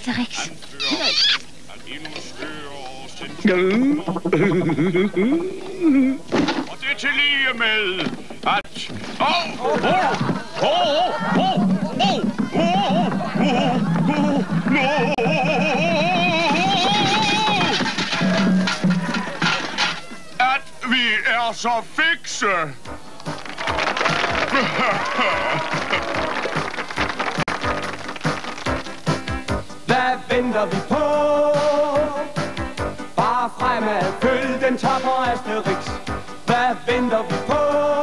Asterix. Og det til lige med, at... At vi er så fikse. Hvad venter vi på? Bare fremad, følg den tapper Asterix. Hvad venter vi på?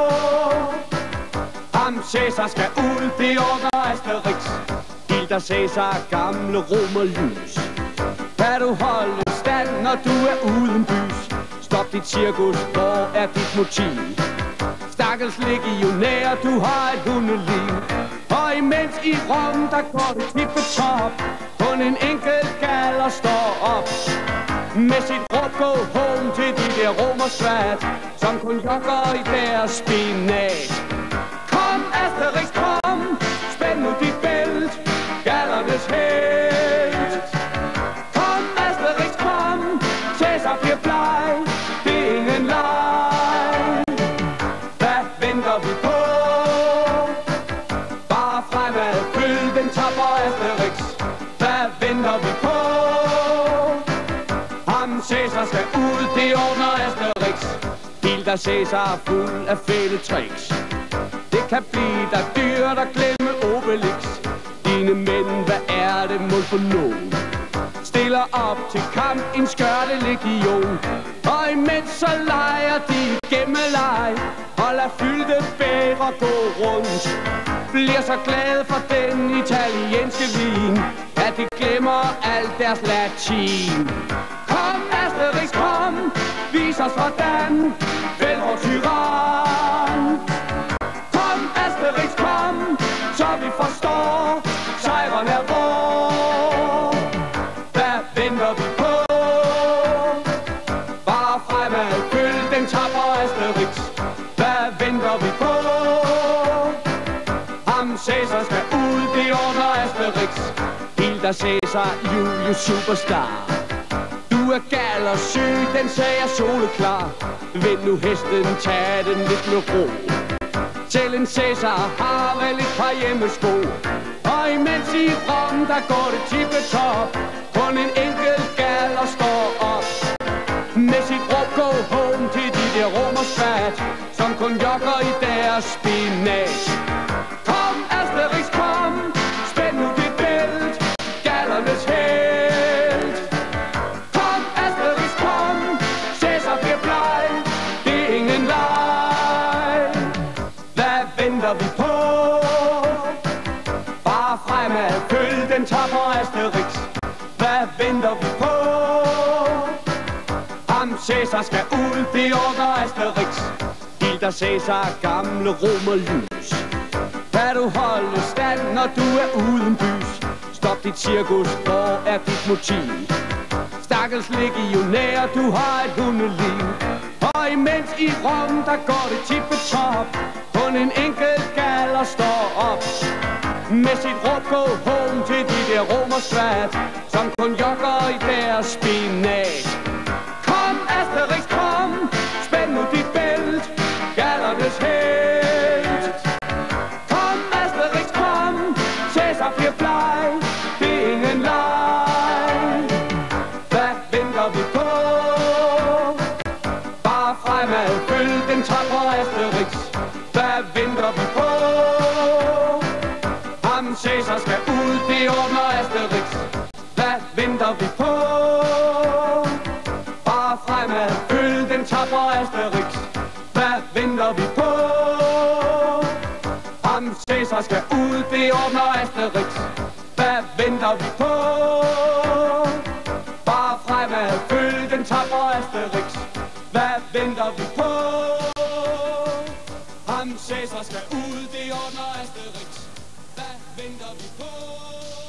Ham Cæsar skal ud, det ordner Asterix. Hilda Cæsar, gamle romerlys. Kan du holde stand, når du er uden bys? Stop dit cirkus, hvor er dit motiv? Stakkels legionær, du har et hundeliv. Og imens i Rom, der går det tippetop. Kun en enkelt galler står op. Med sit råb go home til de der romersvat, som kun jogger i deres spinat. Kom Asterix, kom, spænd nu dit bælt, gallernes helt. Kom Asterix, kom, Cæsar bliver bleg, det er ingen leg. Hvad venter vi på? Bare fremad, følg den tapper Asterix. Hvad venter vi på? Ham Cæsar skal ud, det ordner Asterix. Hilda Cæsar fuld af fæle tricks. Det kan blive dig dyrt at glemme Obelix. Dine mænd, hvad er det mål for nogen? Stiller op til kamp en skørte legion. Og imens så leger de gemmeleg. Og lad fyldte bæger gå rundt. Bliver så glad for den italienske vin, at de glemmer alt deres latin. Kom Asterix, kom, vis os hvordan, fæld vor tyran. Kom Asterix, kom, så vi forstår, sejren er vor. Hvad venter vi på? Bare fremad, følg den tapper Asterix. Hvad venter vi på? Ham Cæsar skal ud, det ordner Asterix. Hilda Cæsar, Julius superstar. Du er gal og syg, den sag er soleklar. Vend nu hesten, tag den lidt med ro. Selv en Cæsar har vel et par hjemmesko. Og imens i Rom, der går det tippetop. Kun en enkelt gal og står op. Med sit råb go home til de der romersvat, som kun jogger i deres spinat. Kom Asterix, kom, spænd nu dit bælt, gallernes helt. Kom Asterix, kom, Cæsar bliver bleg, det er ingen leg. Hvad venter vi på? Bare fremad, følg den tapper Asterix. Hvad venter vi på? Ham Cæsar skal ud, det ordner Asterix. Hilda Cæsar, gamle romerlys. Kan du holde stand, når du er uden bys? Stop dit cirkus, hvor er dit motiv? Stakkels legionær, du har et hundeliv. Og imens i Rom, der går det tippetop. Kun en enkelt galler står op. Med sit råb go home til de der romersvat, som kun jogger i deres spinat. Kom Asterix, kom, spænd nu dit bælt, gallernes helt. Kom Asterix, kom, Cæsar bliver bleg, det er ingen leg. Hvad venter vi på? Bare fremad, følg den tapper Asterix. Hvad venter vi på? Ham Cæsar skal ud, det ordner Asterix. Hvad venter vi på? Bare fremad, følg den tapper Asterix. Hvad venter vi på? Ham Cæsar skal ud, det ordner Asterix. Hvad venter vi på? Bare fremad, følg den tapper Asterix. Hvad venter vi på? Ham Cæsar skal ud, det ordner Asterix. Hvad venter vi på?